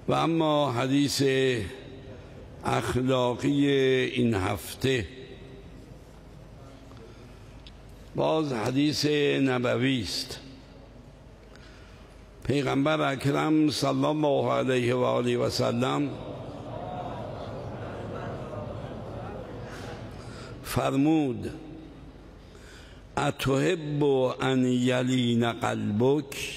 و اما حدیث اخلاقی این هفته باز حدیث نبوی است. پیغمبر اکرم صلی الله علیه و آله و سلم فرمود: اتحب ان یلین قلبک،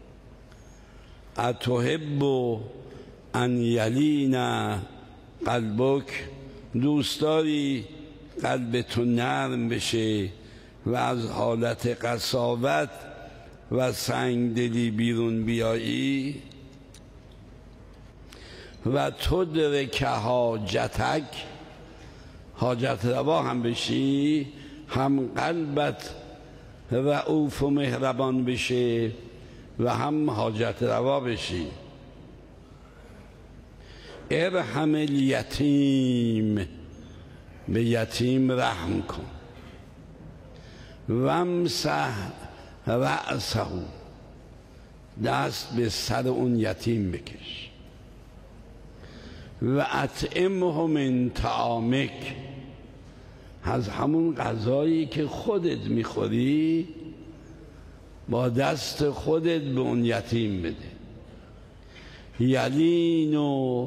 اتحب ان یلین قلبک، دوست داری قلب تو نرم بشه و از حالت قساوت و سنگدلی بیرون بیایی؟ و تدرک حاجتک، حاجت روا هم بشی، هم قلبت رؤوف و مهربان بشه و هم حاجت روا بشی. ارحم الیتیم، به یتیم رحم کن. وامسح رأسه، دست به سر اون یتیم بکش. و اطعمه من طعامک، از همون غذایی که خودت میخوری با دست خودت به اون یتیم بده. یلین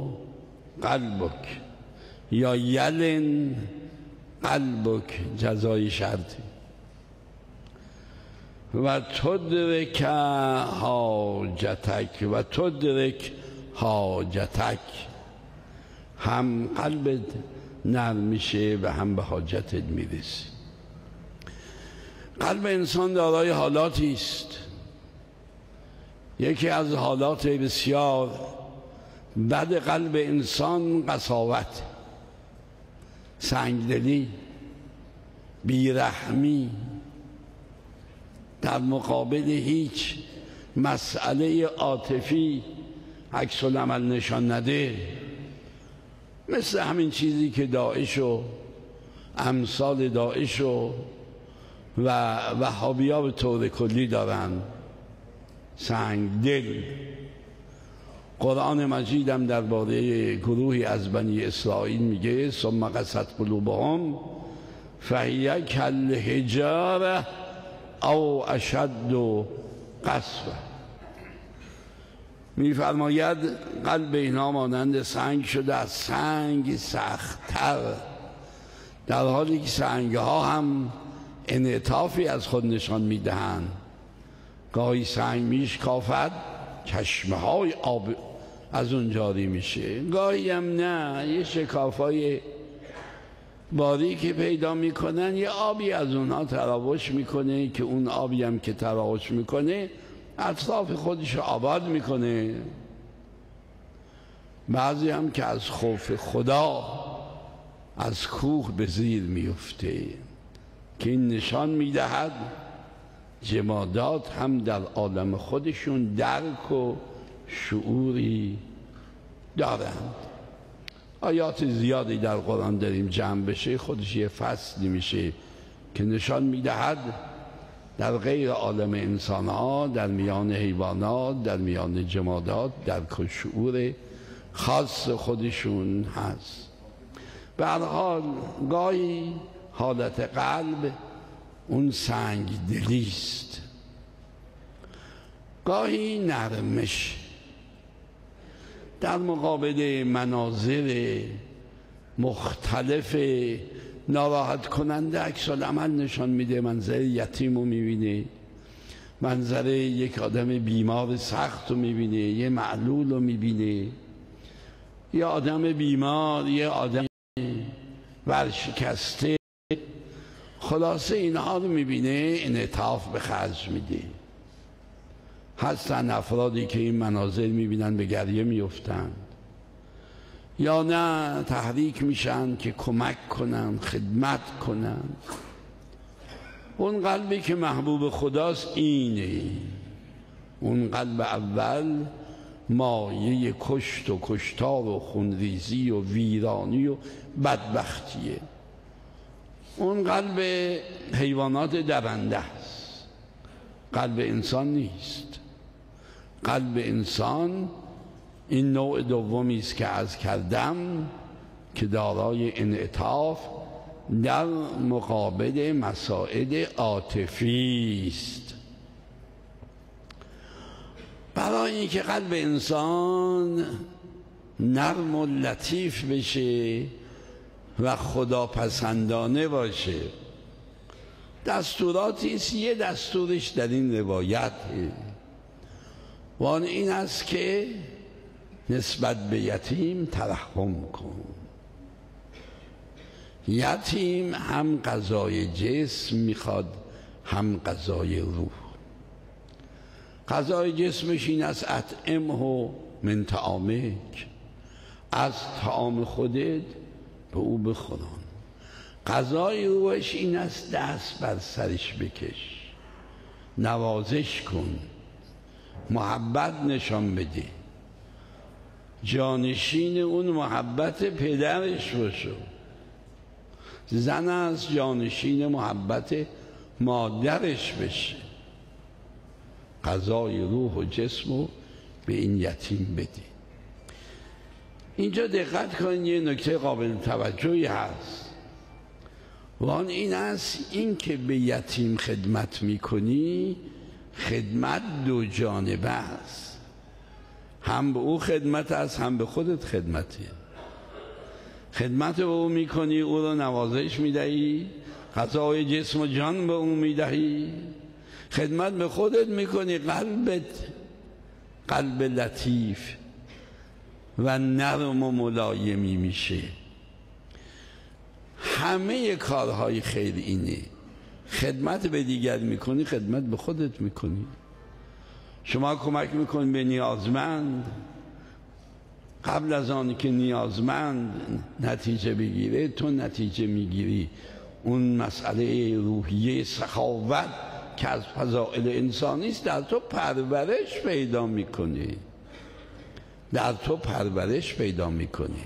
قلبک یا یلن قلبک، جزای شرطی. و تدرک حاجتک، و تدرک حاجتک، هم قلبت نرم میشه و هم به حاجتت میرسی. قلب انسان دارای حالاتی است. یکی از حالات بسیار بد قلب انسان قساوت، سنگدلی، بیرحمی، در مقابل هیچ مسئله عاطفی عکس العمل نشان نده. مثل همین چیزی که داعش و امثال داعش و وهابی‌ها به طور کلی دارن، سنگدل. قرآن مجید هم درباره گروهی از بنی اسرائیل میگه: ثم قست قلوبهم فهی کالحجاره او اشد قسوه. میفرماید قلب اینا مانند سنگ شده، از سنگ سخت‌تر، در حالی که سنگ ها هم انعطافی از خود نشان میدهند. گاهی سنگ میشکافد، چشمه های آب از اون جاری میشه، گاهی هم نه، یه شکافای باریکی پیدا میکنن، یه آبی از اونها تراوش میکنه که اون آبی هم که تراوش میکنه اطراف خودش آباد میکنه. بعضی هم که از خوف خدا از کوه به زیر میفته، که این نشان میدهد جمادات هم در عالم خودشون درک و شعوری دارند. آیات زیادی در قرآن داریم جمع بشه خودش یه فصلی میشه که نشان میدهد در غیر عالم انسان ها، در میان حیوانات، در میان جمادات درک و شعور خاص خودشون هست. به هر حال گاهی حالت قلب اون سنگ دلیست، گاهی نرمش در مقابل مناظر مختلف ناراحت کننده عکس العمل نشان میده. منظر یتیم رو میبینه، منظر یک آدم بیمار سخت رو میبینه، یه معلول رو میبینه، یه آدم بیمار، یه آدم ورشکسته، خلاصه اینها رو میبینه، انعطاف به خرج میده. هستن افرادی که این مناظر میبینن به گریه میفتن، یا نه تحریک میشن که کمک کنن، خدمت کنن. اون قلبی که محبوب خداست اینه. اون قلب اول مایه کشت و کشتار و خونریزی و ویرانی و بدبختیه. اون قلب حیوانات درنده است، قلب انسان نیست. قلب انسان این نوع دومی است که عرض کردم که دارای انعطاف در مقابل مسائل عاطفی است. برای اینکه قلب انسان نرم و لطیف بشه و خداپسندانه باشه، دستوراتی است. یه دستورش در این روایت و آن این است که نسبت به یتیم ترحم کن. یتیم هم غذای جسم میخواد هم غذای روح. غذای جسمش این است اطعمه من طعامک، از طعام خودت به او بخوران. غذای روحش این است دست بر سرش بکش، نوازش کن، محبت نشان بده، جانشین اون محبت پدرش باشو. زن از جانشین محبت مادرش بشه. غذای روح و جسم رو به این یتیم بده. اینجا دقت کنید، یه نکته قابل توجهی هست و آن این است این که به یتیم خدمت میکنی، خدمت دو جانبه است. هم به او خدمت است، هم به خودت خدمته. خدمت به او میکنی، او رو نوازش میدهی، غذای جسم و جان به او میدهی. خدمت به خودت میکنی، قلب لطیف و نرم و ملایمی میشه. همه کارهای خیر اینه. خدمت به دیگر میکنی، خدمت به خودت میکنی. شما کمک میکنی به نیازمند، قبل از آن که نیازمند نتیجه بگیره تو نتیجه میگیری. اون مسئله روحیه سخاوت که از فضائل انسانی است در تو پرورش پیدا میکنه، در تو پرورش پیدا میکنه.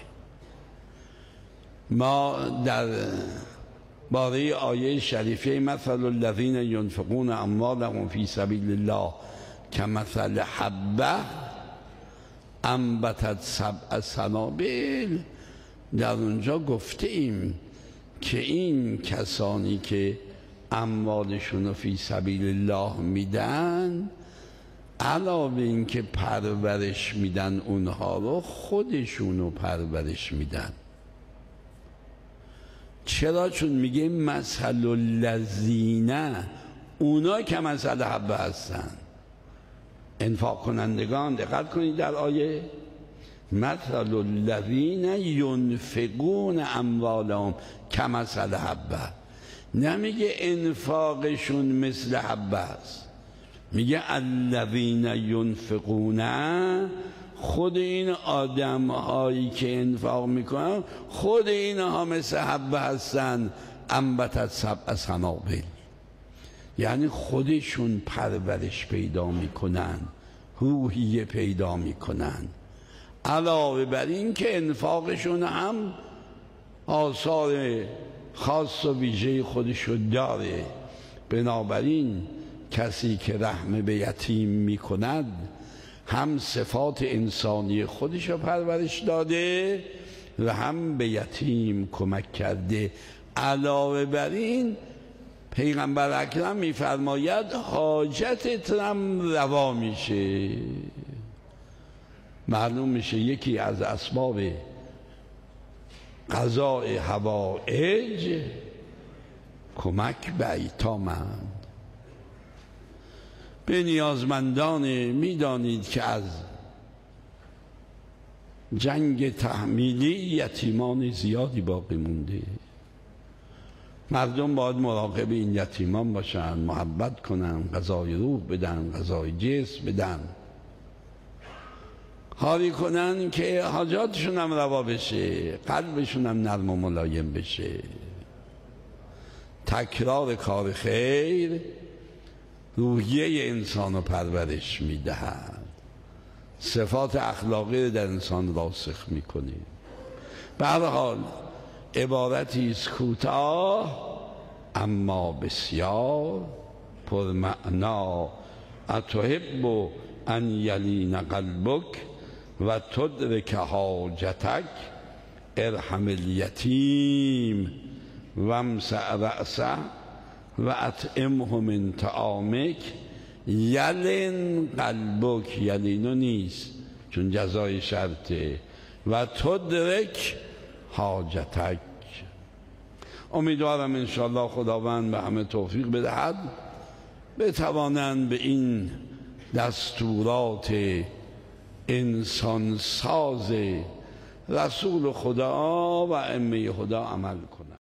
ما در باره آیه شریفه مثل الذین ينفقون اموالهم فی سبیل الله کمثل حبه انبتت سبع سنابل، در اونجا گفته ایم که این کسانی که اموالشون رو فی سبیل الله میدن، علاوه این که پرورش میدن اونها رو، خودشون رو پرورش میدن. چرا؟ چون میگه مثل الذین، اونا که مثل حبه هستن، انفاق کنندگان. دقت کنید در آیه مثل الذین ینفقون اموالهم کمثل حبه، نمیگه انفاقشون مثل حبه است، میگه الذین ینفقون، خود این آدم هایی که انفاق میکنن خود اینها مثل حبه هستن، انبتت سبع سنابل، یعنی خودشون پرورش پیدا میکنن، روحیه پیدا میکنن. علاوه بر این که انفاقشون هم آثار خاص و ویژه خودشو داره. بنابراین کسی که رحم به یتیم میکند هم صفات انسانی خودشو پرورش داده و هم به یتیم کمک کرده. علاوه بر این پیغمبر اکرم میفرماید حاجتت هم روا میشه. معلوم میشه یکی از اسباب قضاء حوائج کمک به ایتامند، به نیازمندان. میدانید که از جنگ تحمیلی یتیمان زیادی باقی مونده. مردم باید مراقب این یتیمان باشن، محبت کنن، غذای روح بدن، غذای جسم بدن، کاری کنن که حاجاتشون هم روا بشه، قلبشون هم نرم و ملایم بشه. تکرار کار خیر روحیه انسان رو پرورش میدهد، صفات اخلاقی در انسان راسخ میکنه. به هر حال عبارتی است کوتاه اما بسیار پرمعنا. اتحب ان یلین قلبک و تدرک حاجتک ارحم الیتیم و امسع رأسه و اطعمه من طعامک یلن قلبک. یلینو نیست چون جزای شرطه. و تدرک حاجتک. امیدوارم انشاءالله خداوند به همه توفیق بدهد بتوانند به این دستورات انسان ساز رسول خدا و ائمه هدا عمل کنند.